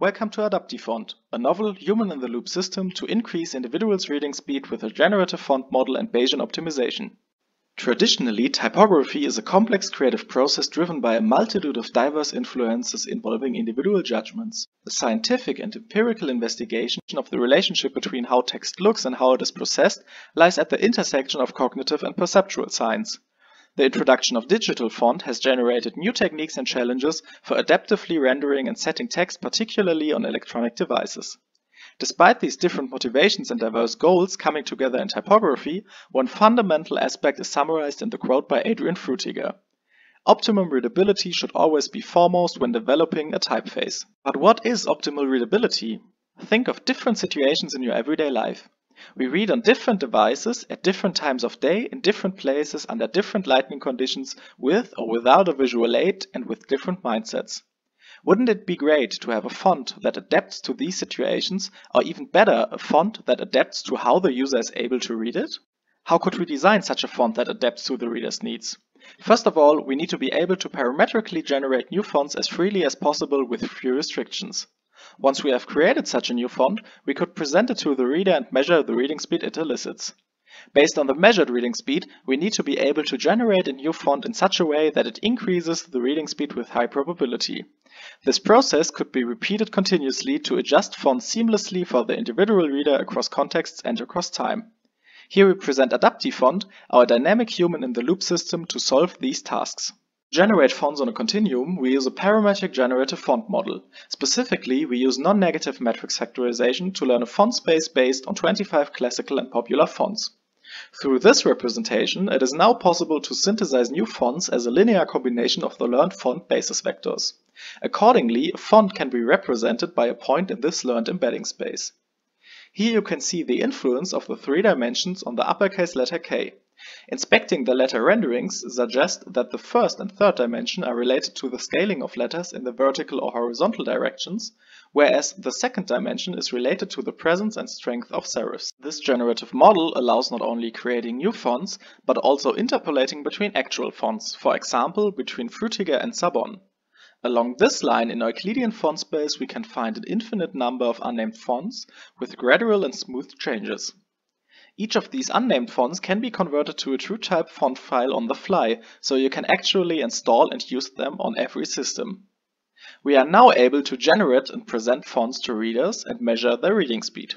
Welcome to Adaptifont, a novel human-in-the-loop system to increase individuals' reading speed with a generative font model and Bayesian optimization. Traditionally, typography is a complex creative process driven by a multitude of diverse influences involving individual judgments. The scientific and empirical investigation of the relationship between how text looks and how it is processed lies at the intersection of cognitive and perceptual science. The introduction of digital font has generated new techniques and challenges for adaptively rendering and setting text, particularly on electronic devices. Despite these different motivations and diverse goals coming together in typography, one fundamental aspect is summarized in the quote by Adrian Frutiger. Optimum readability should always be foremost when developing a typeface. But what is optimal readability? Think of different situations in your everyday life. We read on different devices at different times of day, in different places, under different lighting conditions, with or without a visual aid, and with different mindsets. Wouldn't it be great to have a font that adapts to these situations, or even better, a font that adapts to how the user is able to read it? How could we design such a font that adapts to the reader's needs? First of all, we need to be able to parametrically generate new fonts as freely as possible with few restrictions. Once we have created such a new font, we could present it to the reader and measure the reading speed it elicits. Based on the measured reading speed, we need to be able to generate a new font in such a way that it increases the reading speed with high probability. This process could be repeated continuously to adjust fonts seamlessly for the individual reader across contexts and across time. Here we present Adaptifont, our dynamic human-in-the-loop system to solve these tasks. To generate fonts on a continuum, we use a parametric generative font model. Specifically, we use non-negative matrix factorization to learn a font space based on 25 classical and popular fonts. Through this representation, it is now possible to synthesize new fonts as a linear combination of the learned font basis vectors. Accordingly, a font can be represented by a point in this learned embedding space. Here you can see the influence of the three dimensions on the uppercase letter K. Inspecting the letter renderings suggests that the first and third dimension are related to the scaling of letters in the vertical or horizontal directions, whereas the second dimension is related to the presence and strength of serifs. This generative model allows not only creating new fonts, but also interpolating between actual fonts, for example between Frutiger and Sabon. Along this line in Euclidean font space we can find an infinite number of unnamed fonts with gradual and smooth changes. Each of these unnamed fonts can be converted to a TrueType font file on the fly, so you can actually install and use them on every system. We are now able to generate and present fonts to readers and measure their reading speed.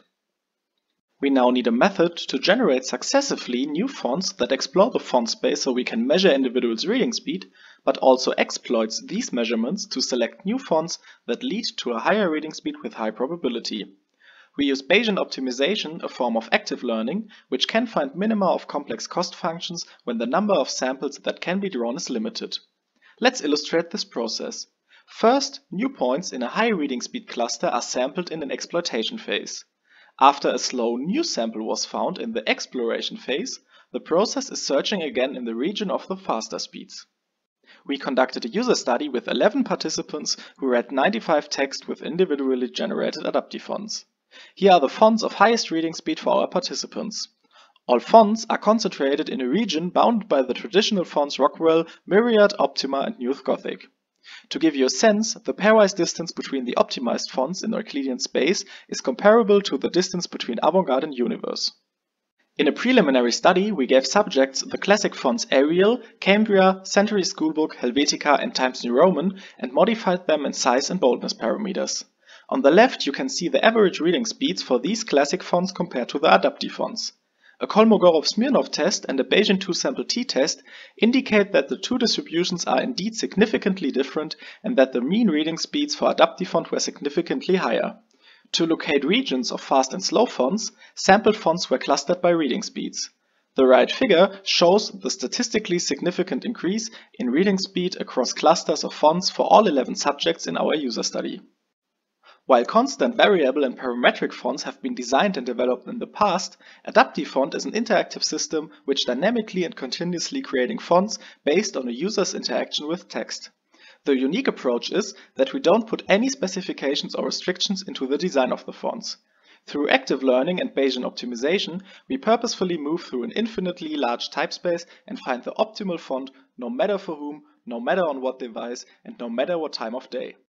We now need a method to generate successively new fonts that explore the font space so we can measure individuals' reading speed, but also exploits these measurements to select new fonts that lead to a higher reading speed with high probability. We use Bayesian optimization, a form of active learning, which can find minima of complex cost functions when the number of samples that can be drawn is limited. Let's illustrate this process. First, new points in a high reading speed cluster are sampled in an exploitation phase. After a slow new sample was found in the exploration phase, the process is searching again in the region of the faster speeds. We conducted a user study with 11 participants who read 95 texts with individually generated Adaptifonts. Here are the fonts of highest reading speed for our participants. All fonts are concentrated in a region bounded by the traditional fonts Rockwell, Myriad, Optima and Youth Gothic. To give you a sense, the pairwise distance between the optimized fonts in Euclidean space is comparable to the distance between Avantgarde and Universe. In a preliminary study, we gave subjects the classic fonts Arial, Cambria, Century Schoolbook, Helvetica and Times New Roman and modified them in size and boldness parameters. On the left you can see the average reading speeds for these classic fonts compared to the Adaptifonts. A Kolmogorov-Smirnov test and a Bayesian two-sample t-test indicate that the two distributions are indeed significantly different and that the mean reading speeds for Adaptifont were significantly higher. To locate regions of fast and slow fonts, sampled fonts were clustered by reading speeds. The right figure shows the statistically significant increase in reading speed across clusters of fonts for all 11 subjects in our user study. While constant variable and parametric fonts have been designed and developed in the past, Adaptifont is an interactive system which dynamically and continuously creating fonts based on a user's interaction with text. The unique approach is that we don't put any specifications or restrictions into the design of the fonts. Through active learning and Bayesian optimization, we purposefully move through an infinitely large type space and find the optimal font no matter for whom, no matter on what device, and no matter what time of day.